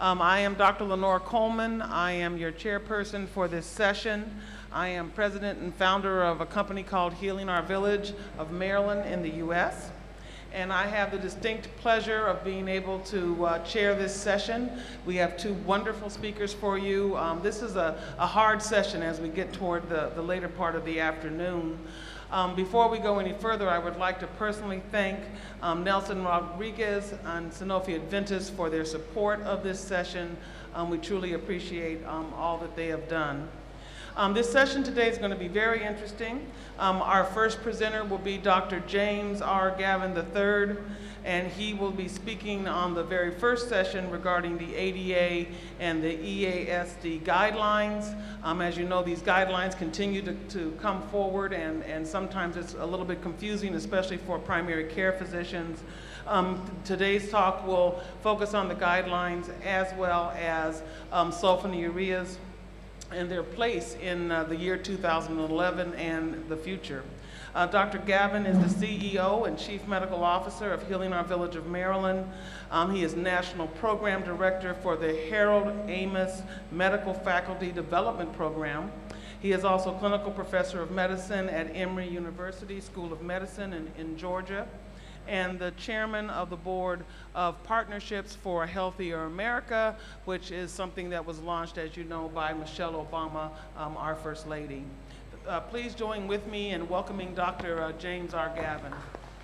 I am Dr. Lenore Coleman. I am your chairperson for this session. I am president and founder of a company called Healing Our Village of Maryland in the U.S. And I have the distinct pleasure of being able to chair this session. We have two wonderful speakers for you. This is a hard session as we get toward the later part of the afternoon. Before we go any further, I would like to personally thank Nelson Rodriguez and Sanofi Adventis for their support of this session. We truly appreciate all that they have done. This session today is going to be very interesting. Our first presenter will be Dr. James R. Gavin III, and he will be speaking on the very first session regarding the ADA and the EASD guidelines. As you know, these guidelines continue to come forward, and sometimes it's a little bit confusing, especially for primary care physicians. Today's talk will focus on the guidelines as well as sulfonylureas and their place in the year 2011 and the future. Dr. Gavin is the CEO and Chief Medical Officer of Healing Our Village of Maryland. He is National Program Director for the Harold Amos Medical Faculty Development Program. He is also Clinical Professor of Medicine at Emory University School of Medicine in Georgia, and the chairman of the board of Partnerships for a Healthier America, which is something that was launched, as you know, by Michelle Obama, our First Lady. Please join with me in welcoming Dr. James R. Gavin.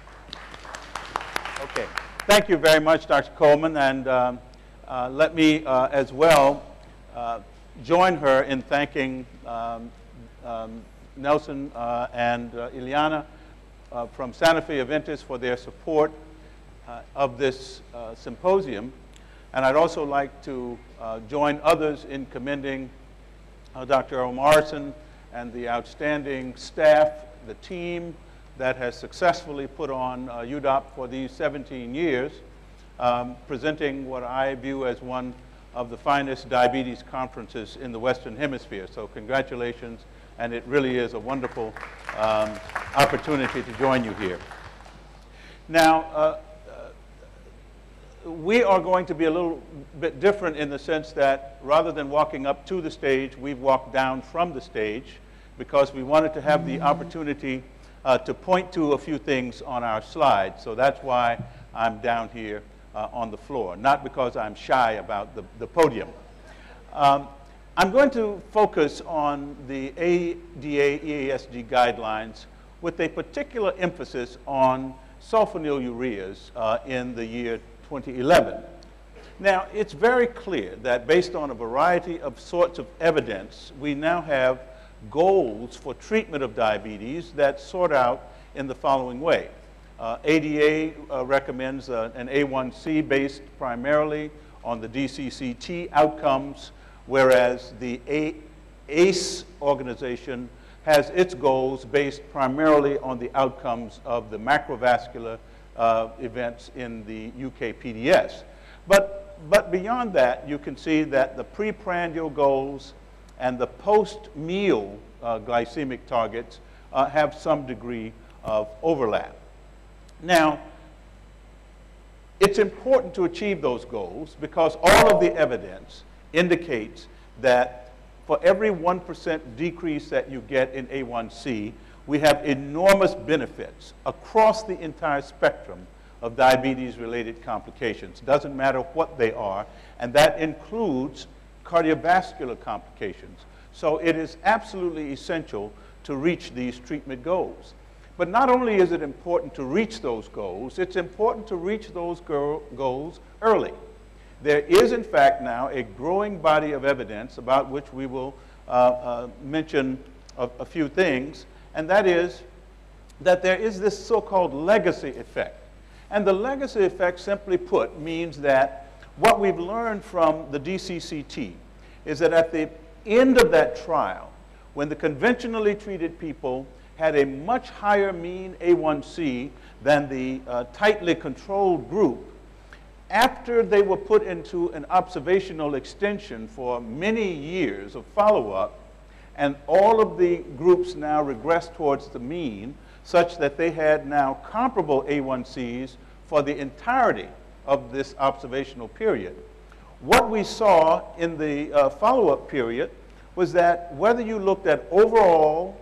Okay, thank you very much, Dr. Coleman, and let me as well join her in thanking Nelson and Ileana from Sanofi Adventis for their support of this symposium. And I'd also like to join others in commending Dr. Earl Morrison and the outstanding staff, the team that has successfully put on UDOP for these 17 years, presenting what I view as one of the finest diabetes conferences in the Western Hemisphere. So congratulations, and it really is a wonderful opportunity to join you here. Now, we are going to be a little bit different in the sense that rather than walking up to the stage, we've walked down from the stage because we wanted to have the opportunity to point to a few things on our slides. So that's why I'm down here on the floor, not because I'm shy about the podium. I'm going to focus on the ADA EASD guidelines with a particular emphasis on sulfonylureas in the year 2011. Now, it's very clear that based on a variety of sorts of evidence, we now have goals for treatment of diabetes that sort out in the following way. ADA recommends an A1C based primarily on the DCCT outcomes, whereas the ACE organization has its goals based primarily on the outcomes of the macrovascular events in the UK-PDS. But beyond that, you can see that the preprandial goals and the post-meal glycemic targets have some degree of overlap. Now, it's important to achieve those goals because all of the evidence indicates that for every 1% decrease that you get in A1C, we have enormous benefits across the entire spectrum of diabetes-related complications. Doesn't matter what they are, and that includes cardiovascular complications. So it is absolutely essential to reach these treatment goals. But not only is it important to reach those goals, it's important to reach those goals early. There is, in fact, now a growing body of evidence about which we will mention a few things, and that is that there is this so-called legacy effect. And the legacy effect, simply put, means that what we've learned from the DCCT is that at the end of that trial, when the conventionally treated people had a much higher mean A1C than the tightly controlled group, after they were put into an observational extension for many years of follow-up, and all of the groups now regressed towards the mean, such that they had now comparable A1Cs for the entirety of this observational period. What we saw in the follow-up period was that whether you looked at overall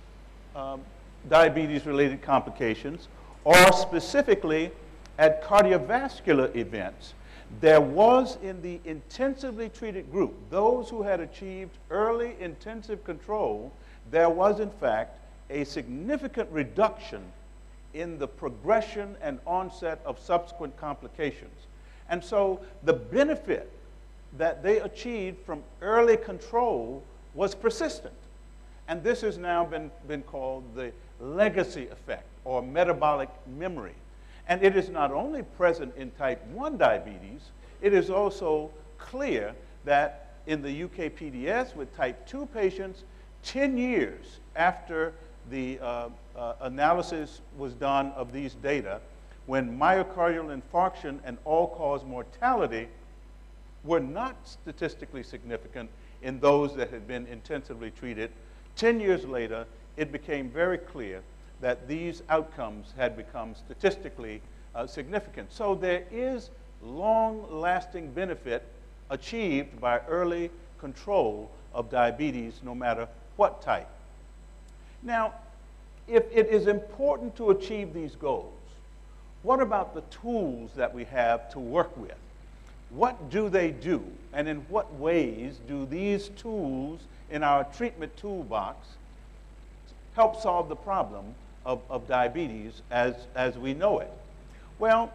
diabetes-related complications or specifically at cardiovascular events, there was in the intensively treated group, those who had achieved early intensive control, there was in fact a significant reduction in the progression and onset of subsequent complications. And so the benefit that they achieved from early control was persistent. And this has now been called the legacy effect or metabolic memory. And it is not only present in type 1 diabetes, it is also clear that in the UKPDS with type 2 patients, 10 years after the analysis was done of these data, when myocardial infarction and all-cause mortality were not statistically significant in those that had been intensively treated, 10 years later, it became very clear that these outcomes had become statistically significant. So there is long-lasting benefit achieved by early control of diabetes, no matter what type. Now, if it is important to achieve these goals, what about the tools that we have to work with? What do they do, and in what ways do these tools in our treatment toolbox help solve the problem of diabetes as we know it? Well,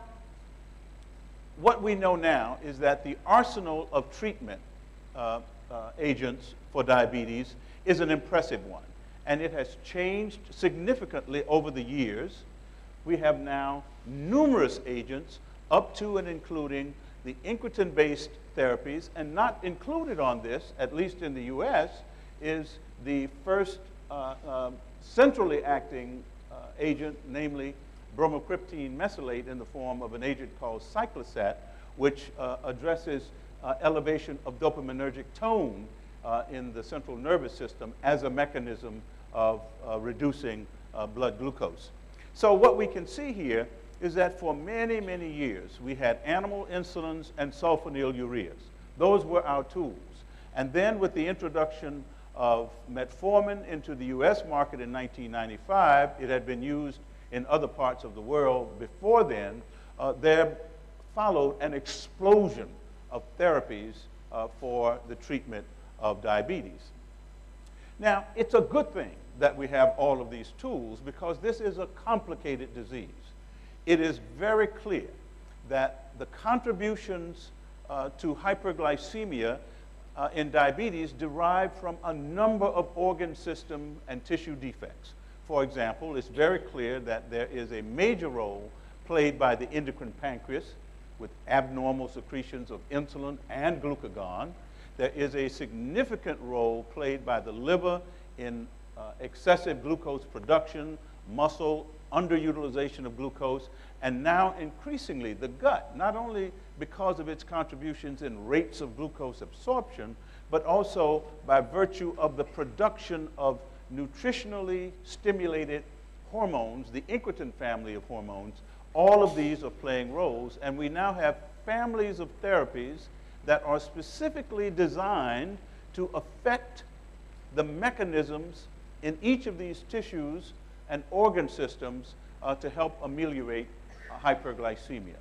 what we know now is that the arsenal of treatment agents for diabetes is an impressive one, and it has changed significantly over the years. We have now numerous agents up to and including the incretin-based therapies, and not included on this, at least in the US, is the first centrally acting agent, namely bromocriptine mesylate in the form of an agent called cyclosat, which addresses elevation of dopaminergic tone in the central nervous system as a mechanism of reducing blood glucose. So what we can see here is that for many, many years, we had animal insulins and sulfonylureas. Those were our tools. And then with the introduction of metformin into the US market in 1995, it had been used in other parts of the world before then. There followed an explosion of therapies for the treatment of diabetes. Now, it's a good thing that we have all of these tools because this is a complicated disease. It is very clear that the contributions to hyperglycemia in diabetes derive from a number of organ system and tissue defects. For example, it's very clear that there is a major role played by the endocrine pancreas with abnormal secretions of insulin and glucagon. There is a significant role played by the liver in excessive glucose production, muscle underutilization of glucose, and now increasingly the gut, not only because of its contributions in rates of glucose absorption, but also by virtue of the production of nutritionally stimulated hormones, the incretin family of hormones. All of these are playing roles, and we now have families of therapies that are specifically designed to affect the mechanisms in each of these tissues and organ systems to help ameliorate hyperglycemia.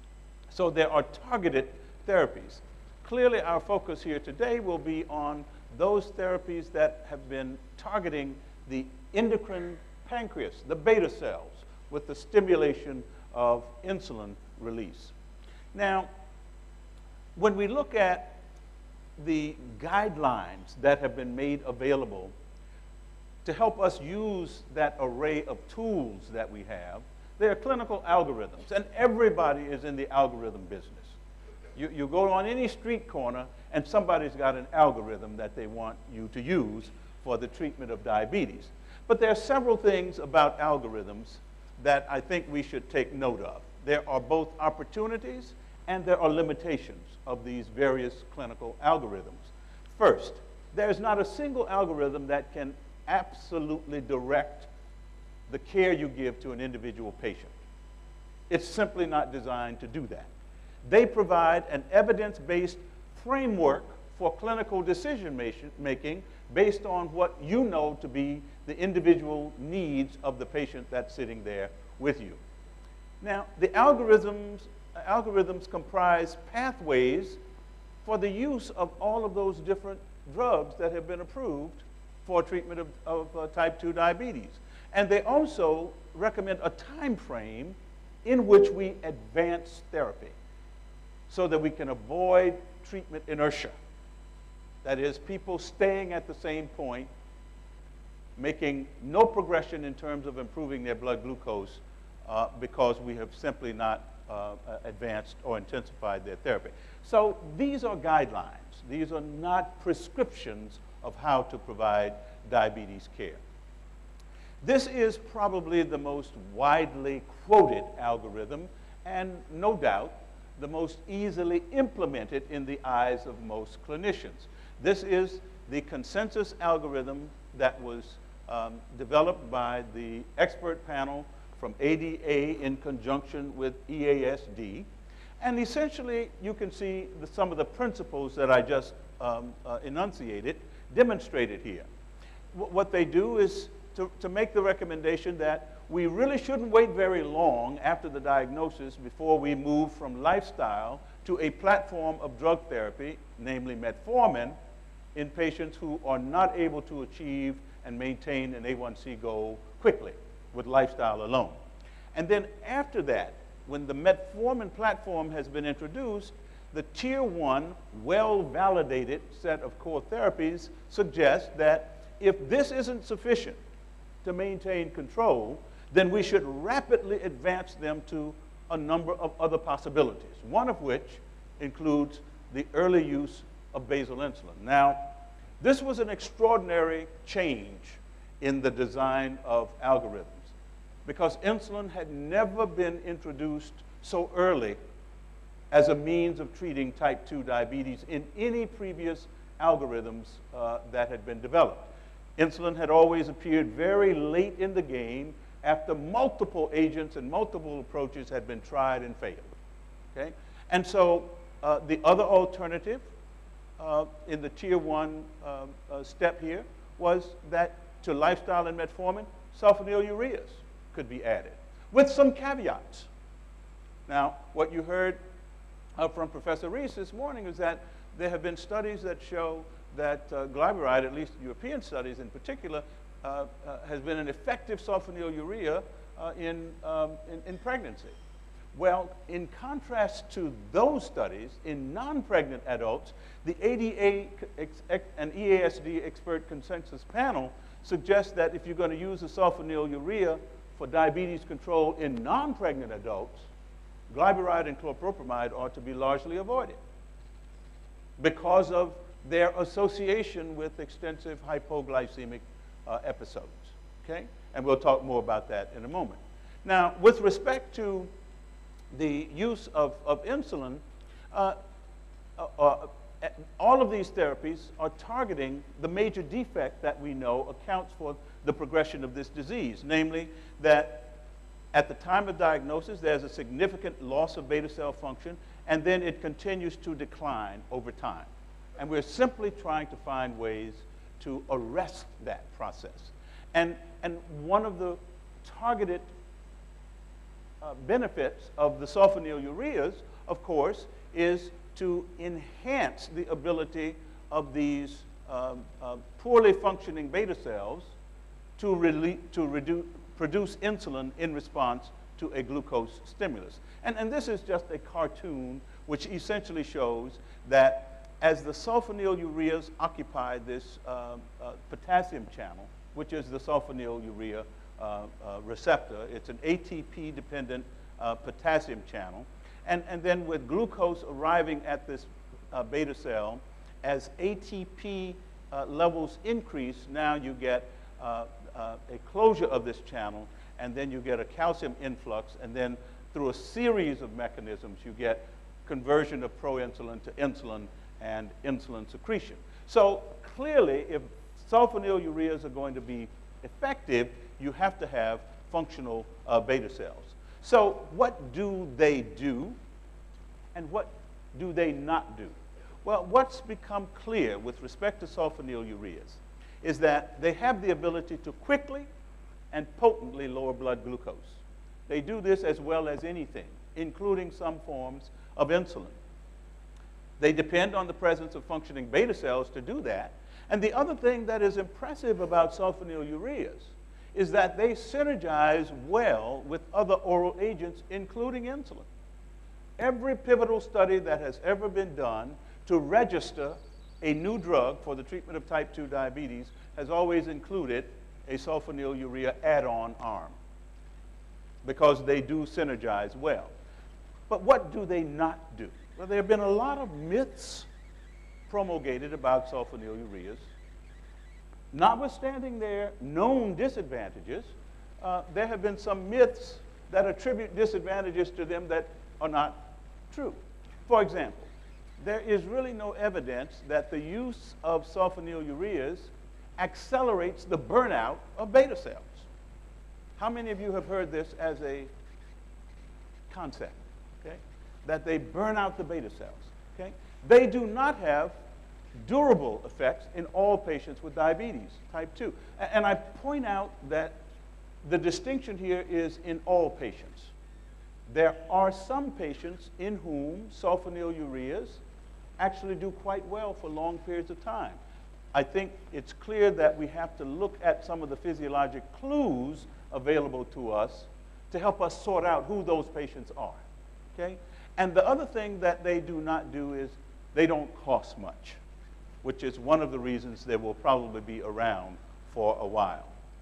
So there are targeted therapies. Clearly, our focus here today will be on those therapies that have been targeting the endocrine pancreas, the beta cells, with the stimulation of insulin release. Now, when we look at the guidelines that have been made available to help us use that array of tools that we have, they are clinical algorithms, and everybody is in the algorithm business. You go on any street corner, and somebody's got an algorithm that they want you to use for the treatment of diabetes. But there are several things about algorithms that I think we should take note of. There are both opportunities and there are limitations of these various clinical algorithms. First, there's not a single algorithm that can absolutely direct the care you give to an individual patient. It's simply not designed to do that. They provide an evidence-based framework for clinical decision making based on what you know to be the individual needs of the patient that's sitting there with you. Now, the algorithms comprise pathways for the use of all of those different drugs that have been approved for treatment of type 2 diabetes. And they also recommend a time frame in which we advance therapy so that we can avoid treatment inertia. That is, people staying at the same point, making no progression in terms of improving their blood glucose because we have simply not advanced or intensified their therapy. So these are guidelines. These are not prescriptions of how to provide diabetes care. This is probably the most widely quoted algorithm and no doubt the most easily implemented in the eyes of most clinicians. This is the consensus algorithm that was developed by the expert panel from ADA in conjunction with EASD. And essentially, you can see some of the principles that I just enunciated demonstrated here. What they do is to make the recommendation that we really shouldn't wait very long after the diagnosis before we move from lifestyle to a platform of drug therapy, namely metformin, in patients who are not able to achieve and maintain an A1C goal quickly with lifestyle alone. And then after that, when the metformin platform has been introduced, the tier 1, well-validated set of core therapies suggests that if this isn't sufficient to maintain control, then we should rapidly advance them to a number of other possibilities, one of which includes the early use of basal insulin. Now, this was an extraordinary change in the design of algorithms because insulin had never been introduced so early as a means of treating type 2 diabetes in any previous algorithms that had been developed. Insulin had always appeared very late in the game after multiple agents and multiple approaches had been tried and failed. Okay? And so the other alternative in the tier 1 step here was that to lifestyle and metformin, sulfonylureas could be added with some caveats. Now, what you heard from Professor Reese this morning is that there have been studies that show that glyburide, at least European studies in particular, has been an effective sulfonylurea in pregnancy. Well, in contrast to those studies, in non-pregnant adults, the ADA and EASD expert consensus panel suggests that if you're going to use a sulfonylurea for diabetes control in non-pregnant adults, glyburide and chlorpropamide ought to be largely avoided because of their association with extensive hypoglycemic episodes, okay? And we'll talk more about that in a moment. Now, with respect to the use of insulin, all of these therapies are targeting the major defect that we know accounts for the progression of this disease, namely that at the time of diagnosis, there's a significant loss of beta cell function, and then it continues to decline over time. And we're simply trying to find ways to arrest that process. And one of the targeted benefits of the sulfonylureas, of course, is to enhance the ability of these poorly functioning beta cells to produce insulin in response to a glucose stimulus. And this is just a cartoon which essentially shows that as the sulfonylureas occupy this potassium channel, which is the sulfonylurea receptor, it's an ATP-dependent potassium channel, and then with glucose arriving at this beta cell, as ATP levels increase, now you get a closure of this channel, and then you get a calcium influx, and then through a series of mechanisms, you get conversion of proinsulin to insulin and insulin secretion. So clearly, if sulfonylureas are going to be effective, you have to have functional beta cells. So what do they do, and what do they not do? Well, what's become clear with respect to sulfonylureas is that they have the ability to quickly and potently lower blood glucose. They do this as well as anything, including some forms of insulin. They depend on the presence of functioning beta cells to do that. And the other thing that is impressive about sulfonylureas is that they synergize well with other oral agents, including insulin. Every pivotal study that has ever been done to register a new drug for the treatment of type 2 diabetes has always included a sulfonylurea add-on arm because they do synergize well. But what do they not do? Well, there have been a lot of myths promulgated about sulfonylureas. Notwithstanding their known disadvantages, there have been some myths that attribute disadvantages to them that are not true. For example, there is really no evidence that the use of sulfonylureas accelerates the burnout of beta cells. How many of you have heard this as a concept, okay? That they burn out the beta cells, okay? They do not have durable effects in all patients with diabetes, type 2. And I point out that the distinction here is in all patients. There are some patients in whom sulfonylureas actually do quite well for long periods of time. I think it's clear that we have to look at some of the physiologic clues available to us to help us sort out who those patients are, okay? And the other thing that they do not do is they don't cost much, which is one of the reasons they will probably be around for a while.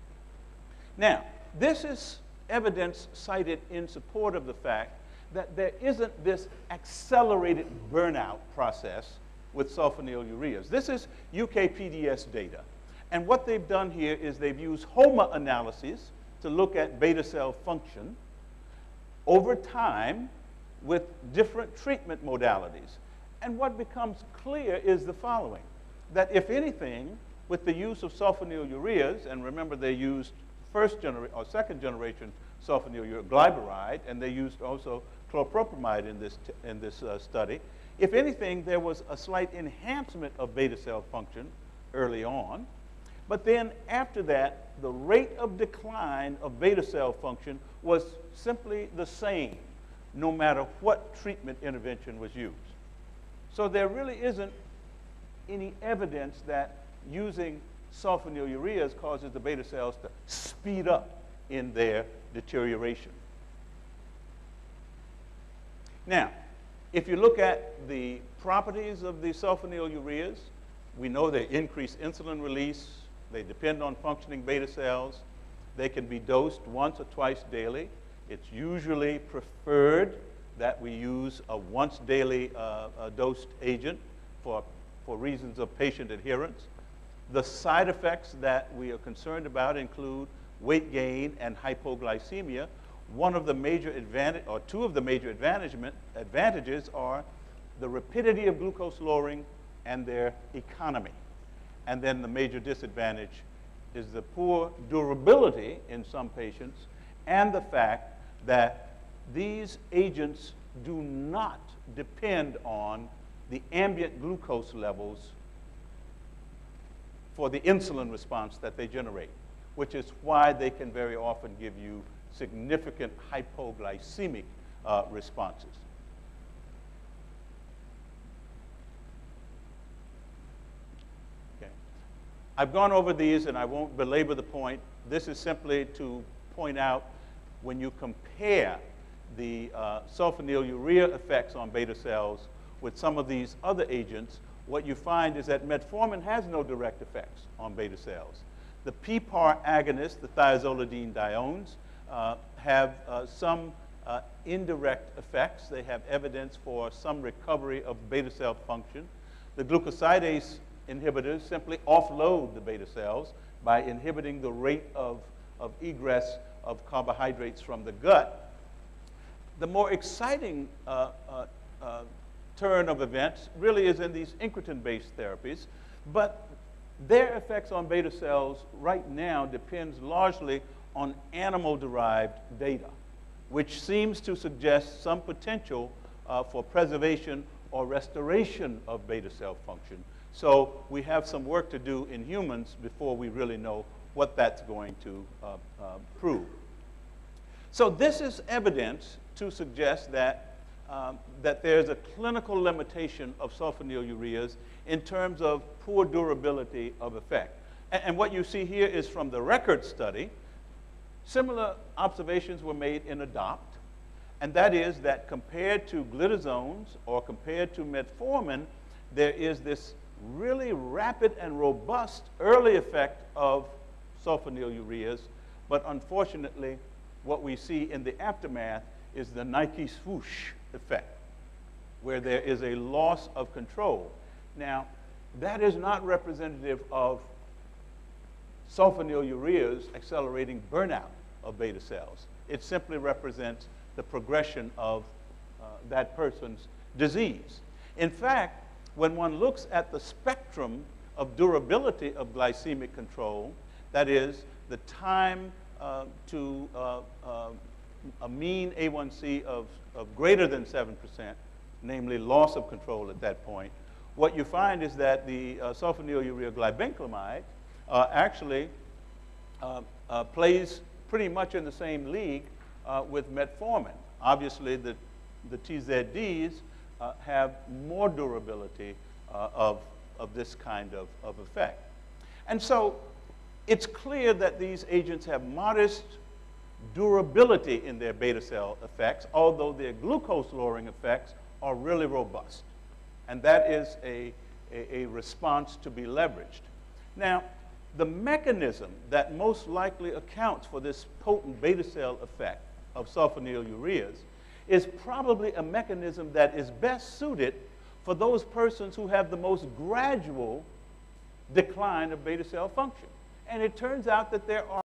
Now, this is evidence cited in support of the fact that there isn't this accelerated burnout process with sulfonylureas. This is UK-PDS data. And what they've done here is they've used HOMA analyses to look at beta cell function over time with different treatment modalities. And what becomes clear is the following, that if anything, with the use of sulfonylureas, and remember they used second generation sulfonylurea glyburide, and they used also chlorpropamide in this study. If anything, there was a slight enhancement of beta cell function early on, but then after that, the rate of decline of beta cell function was simply the same, no matter what treatment intervention was used. So there really isn't any evidence that using sulfonylureas causes the beta cells to speed up in their deterioration. Now, if you look at the properties of the sulfonylureas, we know they increase insulin release, they depend on functioning beta cells, they can be dosed once or twice daily. It's usually preferred that we use a once daily dosed agent for reasons of patient adherence. The side effects that we are concerned about include weight gain and hypoglycemia. One of the major two of the major advantages are the rapidity of glucose lowering and their economy. And then the major disadvantage is the poor durability in some patients and the fact that these agents do not depend on the ambient glucose levels for the insulin response that they generate, which is why they can very often give you significant hypoglycemic responses. Okay. I've gone over these and I won't belabor the point. This is simply to point out when you compare the sulfonylurea effects on beta cells with some of these other agents, what you find is that metformin has no direct effects on beta cells. The PPAR agonists, the thiazolidine diones, have some indirect effects. They have evidence for some recovery of beta cell function. The glucosidase inhibitors simply offload the beta cells by inhibiting the rate of egress of carbohydrates from the gut. The more exciting turn of events really is in these incretin-based therapies, but their effects on beta cells right now depends largely on animal-derived data, which seems to suggest some potential for preservation or restoration of beta cell function. So we have some work to do in humans before we really know what that's going to prove. So this is evidence to suggest that, that there's a clinical limitation of sulfonylureas in terms of poor durability of effect. And what you see here is from the record study. Similar observations were made in ADOPT, and that is that compared to glitazones or compared to metformin, there is this really rapid and robust early effect of sulfonylureas, but unfortunately, what we see in the aftermath is the Nike swoosh effect, where there is a loss of control. Now, that is not representative of sulfonylureas accelerating burnout of beta cells. It simply represents the progression of that person's disease. In fact, when one looks at the spectrum of durability of glycemic control, that is, the time to a mean A1C of greater than 7%, namely loss of control at that point, what you find is that the sulfonylurea glibenclamide actually plays pretty much in the same league with metformin. Obviously, the TZDs have more durability of this kind of effect. And so it's clear that these agents have modest durability in their beta cell effects, although their glucose-lowering effects are really robust. And that is a response to be leveraged. Now, the mechanism that most likely accounts for this potent beta cell effect of sulfonylureas is probably a mechanism that is best suited for those persons who have the most gradual decline of beta cell function. And it turns out that there are